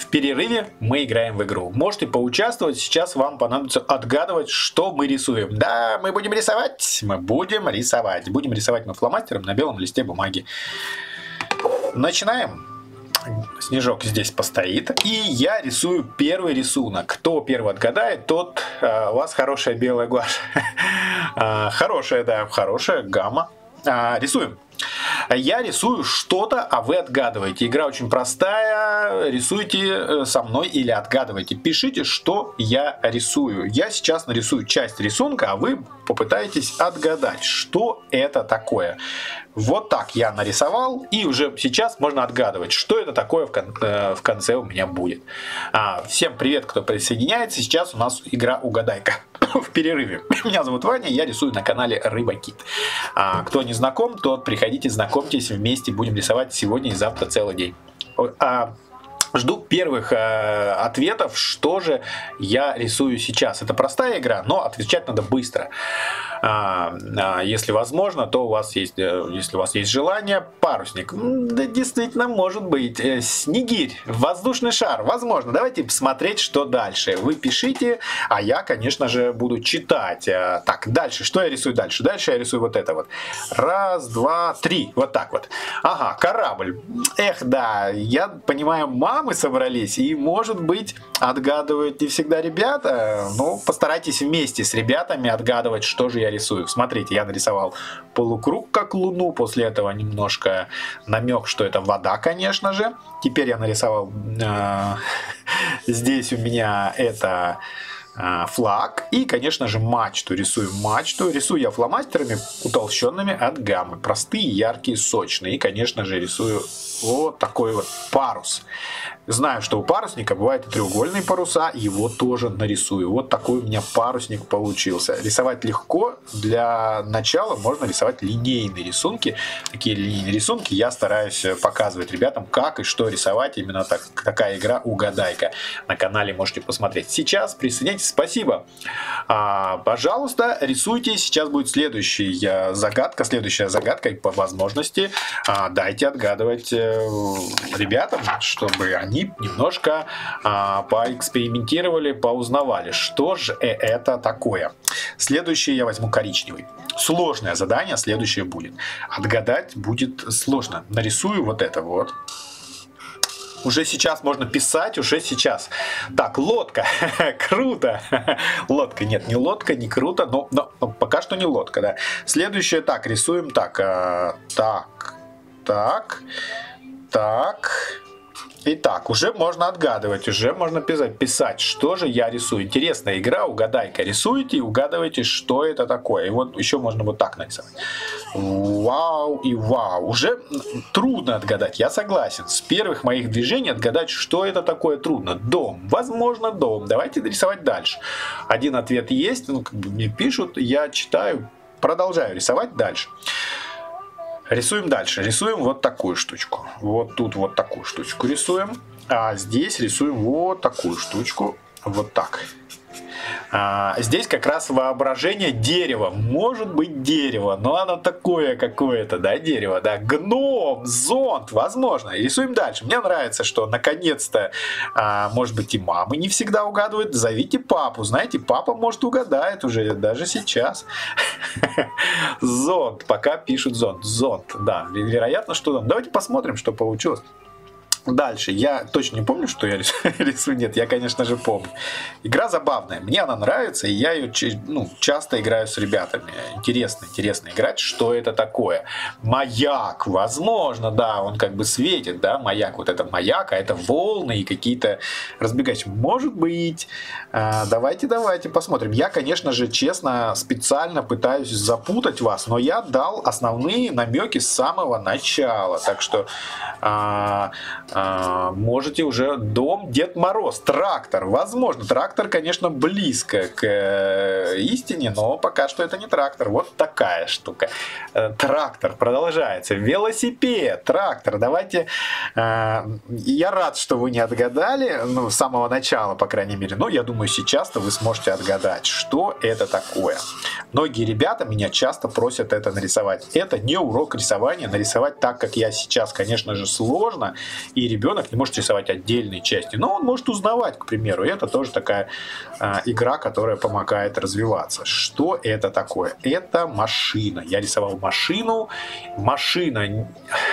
перерыве мы играем в игру. Можете поучаствовать, сейчас вам понадобится отгадывать, что мы рисуем. Да, мы будем рисовать, Будем рисовать мы фломастером на белом листе бумаги. Начинаем. Снежок здесь постоит. И я рисую первый рисунок. Кто первый отгадает, тот у вас хорошая белая гуашь. Хорошая, да, хорошая гамма. Рисуем. Я рисую что-то, а вы отгадываете. Игра очень простая. Рисуйте со мной или отгадывайте. Пишите, что я рисую. Я сейчас нарисую часть рисунка, а вы попытаетесь отгадать, что это такое. Вот так я нарисовал, и уже сейчас можно отгадывать, что это такое в конце у меня будет. Всем привет, кто присоединяется. Сейчас у нас игра «Угадайка» в перерыве. Меня зовут Ваня, я рисую на канале Рыба Кит. Кто не знаком, тот приходите, знакомьтесь, вместе будем рисовать сегодня и завтра целый день. Жду первых ответов, что же я рисую сейчас. Это простая игра, но отвечать надо быстро. Если возможно, то у вас есть, если у вас есть желание, парусник. Да, действительно, может быть. Снегирь, воздушный шар, возможно. Давайте посмотреть, что дальше. Вы пишите, а я, конечно же, буду читать. Так, дальше. Что я рисую дальше? Дальше я рисую вот это вот. Раз, два, три. Вот так вот. Ага, корабль. Эх, да, я понимаю, мамы собрались, и, может быть, отгадывают не всегда ребята. Ну, постарайтесь вместе с ребятами отгадывать, что же я рисую. Смотрите, я нарисовал полукруг, как луну. После этого немножко намек, что это вода, конечно же. Теперь я нарисовал здесь у меня это флаг и, конечно же, мачту. Рисую мачту. Рисую я фломастерами утолщенными от гаммы. Простые, яркие, сочные. И, конечно же, рисую вот такой вот парус. Знаю, что у парусника бывают и треугольные паруса, его тоже нарисую. Вот такой у меня парусник получился. Рисовать легко. Для начала можно рисовать линейные рисунки. Такие линейные рисунки я стараюсь показывать ребятам, как и что рисовать. Именно такая игра «Угадайка». На канале можете посмотреть. Сейчас присоединяйтесь. Спасибо. Пожалуйста, рисуйте. Сейчас будет следующая загадка. Следующая загадка, и по возможности дайте отгадывать ребятам, чтобы они немножко поэкспериментировали, поузнавали, что же это такое. Следующее я возьму коричневый. Сложное задание следующее будет. Отгадать будет сложно. Нарисую вот это вот. Уже сейчас можно писать, уже сейчас. Так, лодка. Круто. Лодка. Нет, не лодка, не круто, но пока что не лодка, да. Следующее, так, рисуем так. Так. Итак, уже можно отгадывать, уже можно писать, что же я рисую. Интересная игра, угадайка. Рисуете и угадываете, что это такое. И вот еще можно вот так нарисовать. Вау и вау. Уже трудно отгадать, я согласен. С первых моих движений отгадать, что это такое, трудно. Дом. Возможно, дом. Давайте рисовать дальше. Один ответ есть, как бы мне пишут, я читаю, продолжаю рисовать дальше. Рисуем дальше. Рисуем вот такую штучку. Вот тут вот такую штучку рисуем. А здесь рисуем вот такую штучку. Вот так. Здесь как раз воображение дерева. Может быть дерево, но оно такое какое-то, да, дерево, да. Гном, зонт, возможно. Рисуем дальше. Мне нравится, что наконец-то, может быть, и мамы не всегда угадывают. Зовите папу. Знаете, папа, может, угадает уже даже сейчас. Зонт. Пока пишут зонт. Зонт, да. Вероятно, что зонт. Давайте посмотрим, что получилось. Дальше. Я точно не помню, что я рисую. Нет, я, конечно же, помню. Игра забавная. Мне она нравится, и я ее часто играю с ребятами. Интересно играть. Что это такое? Маяк. Возможно, да, он как бы светит, да, маяк. Вот это маяк, а это волны и какие-то разбегающие. Может быть. Давайте посмотрим. Я, конечно же, честно, специально пытаюсь запутать вас, но я дал основные намеки с самого начала. Так что можете уже дом, Дед Мороз, трактор. Возможно, трактор, конечно, близко к истине, но пока что это не трактор. Вот такая штука. Трактор продолжается. Велосипед, трактор. Давайте. Я рад, что вы не отгадали, с самого начала, по крайней мере. Но я думаю, сейчас-то вы сможете отгадать, что это такое. Многие ребята меня часто просят это нарисовать. Это не урок рисования. Нарисовать так, как я сейчас, конечно же, сложно. и ребенок не может рисовать отдельные части, но он может узнавать, к примеру. И это тоже такая игра, которая помогает развиваться. Что это такое? Это машина. Я рисовал машину. Машина.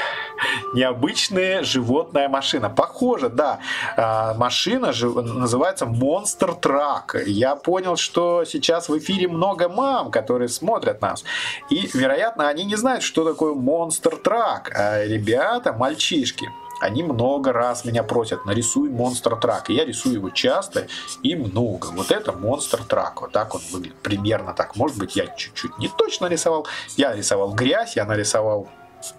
Необычная животная машина. Похоже, да. Машина называется Monster Truck. Я понял, что сейчас в эфире много мам, которые смотрят нас. И, вероятно, они не знают, что такое Monster Truck. А ребята, мальчишки, они много раз меня просят: нарисуй Monster Truck. И я рисую его часто и много. Вот это Monster Truck. Вот так он выглядит. Примерно так. Может быть, я чуть-чуть не точно рисовал. Я рисовал грязь, я нарисовал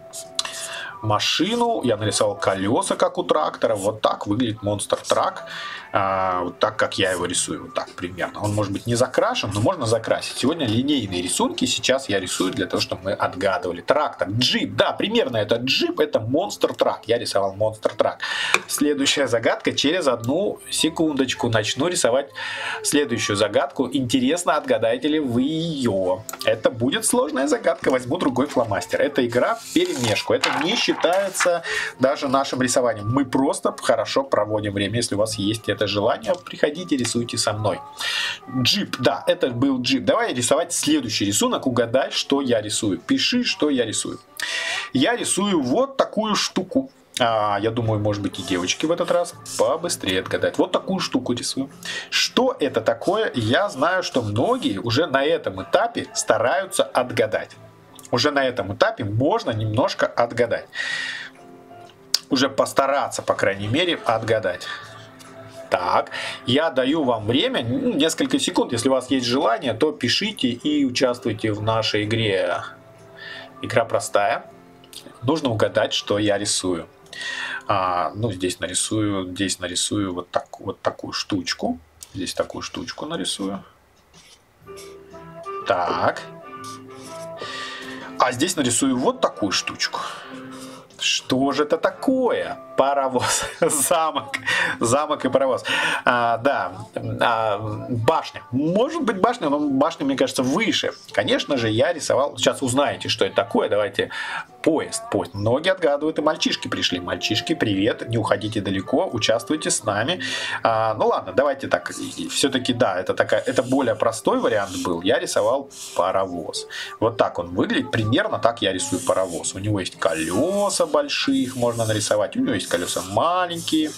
машину, я нарисовал колеса, как у трактора. Вот так выглядит Monster Truck. Вот так, как я его рисую. Вот так примерно. Он может быть не закрашен, но можно закрасить. Сегодня линейные рисунки. Сейчас я рисую для того, чтобы мы отгадывали. Трактор, джип. Да, примерно это джип. Это Monster Truck. Я рисовал Monster Truck. Следующая загадка. Через 1 секундочку начну рисовать следующую загадку. Интересно, отгадаете ли вы ее? Это будет сложная загадка. Возьму другой фломастер. Это игра в перемешку. Это не считается даже нашим рисованием. Мы просто хорошо проводим время. Если у вас есть это желание, приходите, рисуйте со мной. Джип, да, это был джип. Давай рисовать следующий рисунок. Угадай, что я рисую. Пиши, что я рисую. Я рисую вот такую штуку. Я думаю, может быть, и девочки в этот раз побыстрее отгадать. Вот такую штуку рисую. Что это такое? Я знаю, что многие уже на этом этапе стараются отгадать. Уже на этом этапе можно немножко отгадать. Уже постараться, по крайней мере, отгадать. Так, я даю вам время, несколько секунд. Если у вас есть желание, то пишите и участвуйте в нашей игре. Игра простая. Нужно угадать, что я рисую. Здесь нарисую вот такую штучку. Здесь такую штучку нарисую. Так. А здесь нарисую вот такую штучку. Что же это такое? Паровоз, замок и паровоз. Башня. Может быть башня, но башня, мне кажется, выше. Конечно же, я рисовал. Сейчас узнаете, что это такое. Давайте. Поезд. Многие отгадывают, и мальчишки пришли. Мальчишки, привет. Не уходите далеко, участвуйте с нами. Ладно, давайте так. Все-таки, да, это более простой вариант был. Я рисовал паровоз. Вот так он выглядит. Примерно так я рисую паровоз. У него есть колеса больших, можно нарисовать. У него есть колеса маленькие,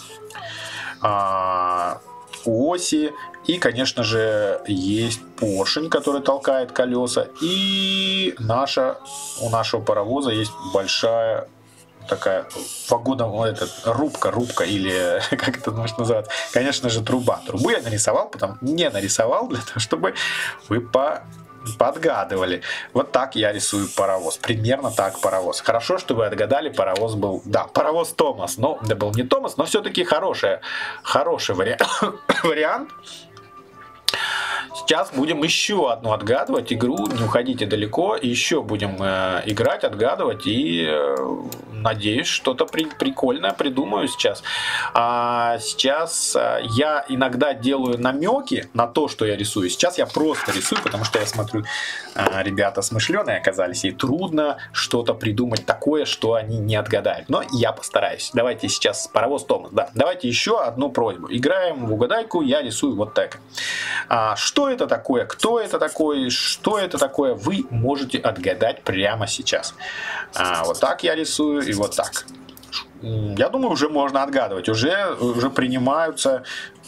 оси, и, конечно же, есть поршень, который толкает колеса, и у нашего паровоза есть большая такая рубка, или как это может называться, конечно же, труба. Трубу я не нарисовал для того, чтобы вы подгадывали. Вот так я рисую паровоз. Примерно так паровоз. Хорошо, что вы отгадали, паровоз был... Да, паровоз Томас. Это был не Томас, но все-таки хороший вариант. Сейчас будем еще одну отгадывать игру. Не уходите далеко. Еще будем играть, отгадывать. И надеюсь, что-то прикольное придумаю сейчас. Сейчас я иногда делаю намеки на то, что я рисую. Сейчас я просто рисую, потому что я смотрю, ребята смышленые оказались. И трудно что-то придумать такое, что они не отгадают. Но я постараюсь. Давайте сейчас паровоз Томас. Да. Давайте еще одну просьбу. Играем в угадайку. Я рисую вот так. Что это такое? Кто это такой? Что это такое? Вы можете отгадать прямо сейчас. Вот так я рисую и вот так. Я думаю, уже можно отгадывать. Уже принимаются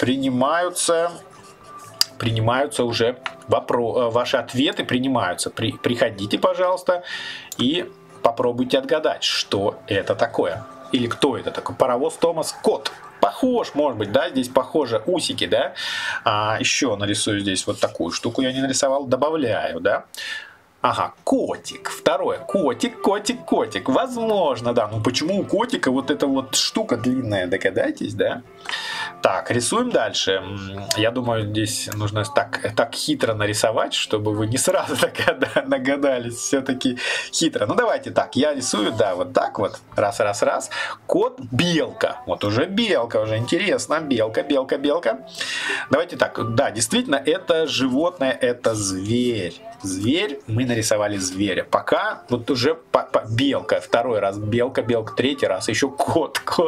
уже ваши ответы принимаются. Приходите, пожалуйста, и попробуйте отгадать, что это такое. Или кто это такой? Паровоз Томас, кот. Похож, может быть, да, здесь похоже усики, да. Еще нарисую здесь вот такую штуку, я не нарисовал, добавляю, да. Ага, котик. Второе. Котик. Возможно, да. Почему у котика вот эта вот штука длинная, догадайтесь, да? Так, рисуем дальше. Я думаю, здесь нужно так хитро нарисовать, чтобы вы не сразу догадались. Все-таки хитро. Давайте так. Я рисую, да, вот так вот. Раз. Кот, белка. Вот уже белка, уже интересно. Белка. Давайте так. Да, действительно, это животное, это зверь. Мы нарисовали зверя. Пока вот уже белка. Второй раз белка. Третий раз еще кот.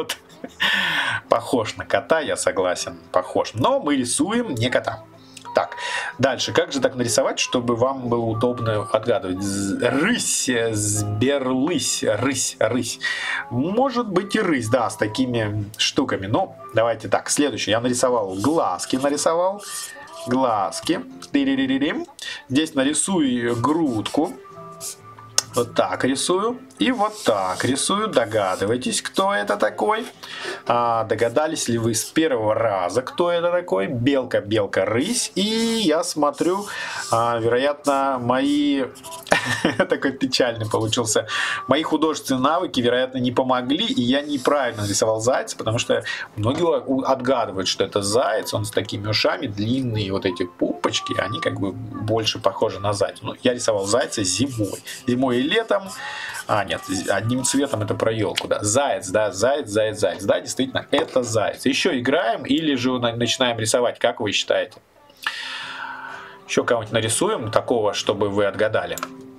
Похож на кота, я согласен, похож. Но мы рисуем не кота. Так, дальше. Как же так нарисовать, чтобы вам было удобно отгадывать? Рысь, сберлысь, рысь. Может быть и рысь, да, с такими штуками. Но давайте так. Следующее. Я нарисовал глазки, глазки. Здесь нарисую грудку. Вот так рисую. И вот так рисую. Догадывайтесь, кто это такой. Догадались ли вы с первого раза, кто это такой? Белка, рысь. И я смотрю, вероятно, мои... Такой печальный получился. Мои художественные навыки, вероятно, не помогли. И я неправильно нарисовал зайца, потому что многие отгадывают, что это заяц. Он с такими ушами, длинные вот эти пупочки. Они как бы больше похожи на зайца. Но я рисовал зайца зимой. Зимой и летом. Нет, одним цветом это про елку, да. Заяц, да, заяц. Да, действительно, это заяц. Еще играем или же начинаем рисовать, как вы считаете? Еще кого-нибудь нарисуем такого, чтобы вы отгадали.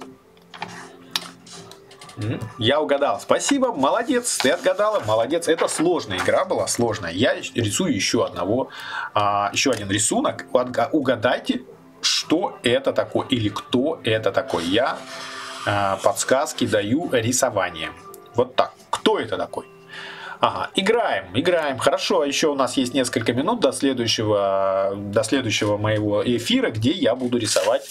Я угадал. Спасибо, молодец, ты отгадала, молодец. Это сложная игра была, сложная. Я рисую еще один рисунок. Угадайте, что это такое или кто это такой. Я подсказки даю рисование. Вот так. Кто это такой? Ага, играем. Хорошо, еще у нас есть несколько минут до следующего моего эфира, где я буду рисовать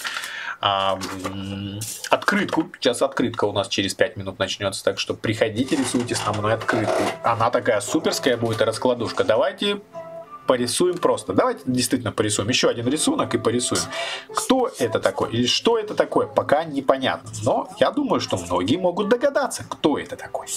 открытку. Сейчас открытка у нас через 5 минут начнется, так что приходите, рисуйте со мной открытку. Она такая суперская будет, раскладушка. Давайте порисуем просто. Давайте действительно порисуем. Еще один рисунок и порисуем. Кто это такой или что это такое, пока непонятно. Но я думаю, что многие могут догадаться, кто это такой.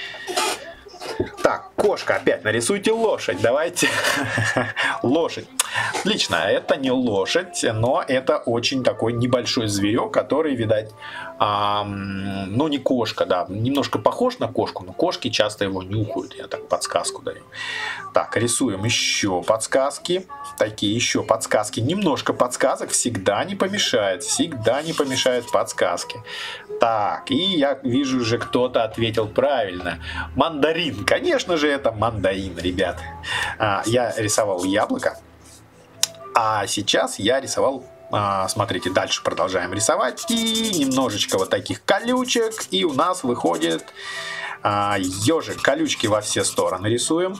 Так, кошка, опять нарисуйте лошадь, давайте. Лошадь. Отлично, это не лошадь, но это очень такой небольшой зверек, который, видать, ну не кошка, да, немножко похож на кошку, но кошки часто его нюхают, я так подсказку даю. Так, рисуем еще подсказки, такие еще подсказки, немножко подсказок всегда не помешает подсказки. Так, и я вижу уже, кто-то ответил правильно. Мандарин, конечно же это мандарин, ребят. Я рисовал яблоко, а сейчас я рисовал... Смотрите, дальше продолжаем рисовать. И немножечко вот таких колючек. И у нас выходит ежик. Колючки во все стороны рисуем.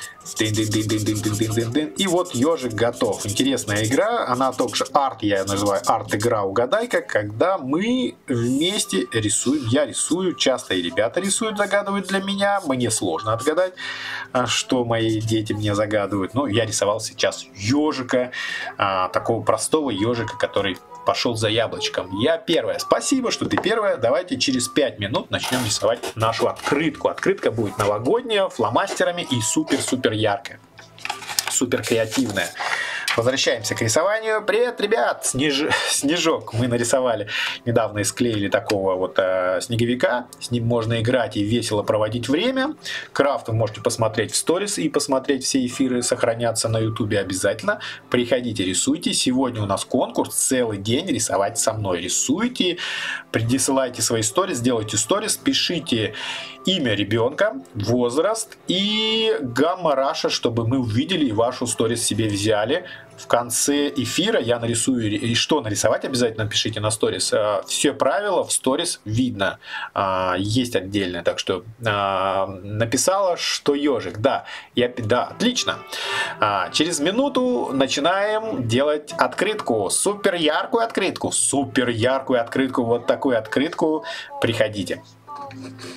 И вот ежик готов. Интересная игра. Она также арт, я ее называю арт-игра угадайка, когда мы вместе рисуем. Я рисую, часто и ребята рисуют, загадывают для меня. Мне сложно отгадать, что мои дети мне загадывают. Но я рисовал сейчас ежика, такого простого ежика, который пошел за яблочком. Я первая. Спасибо, что ты первая. Давайте через 5 минут начнем рисовать нашу открытку. Открытка будет новогодняя, фломастерами и супер-супер яркая. Супер креативная. Возвращаемся к рисованию. Привет, ребят! Снежок мы нарисовали. Недавно и склеили такого вот снеговика. С ним можно играть и весело проводить время. Крафт вы можете посмотреть в сторис и посмотреть все эфиры, сохранятся на ютубе обязательно. Приходите, рисуйте. Сегодня у нас конкурс. Целый день рисовать со мной. Рисуйте, присылайте свои сторис, делайте сторис, пишите имя ребенка, возраст и гамма раша, чтобы мы увидели и вашу сторис себе взяли. В конце эфира я нарисую, и что нарисовать обязательно пишите на сторис. Все правила в сторис видно, есть отдельно, так что написала, что ежик, да, отлично. Через минуту начинаем делать открытку, супер яркую открытку, вот такую открытку, приходите.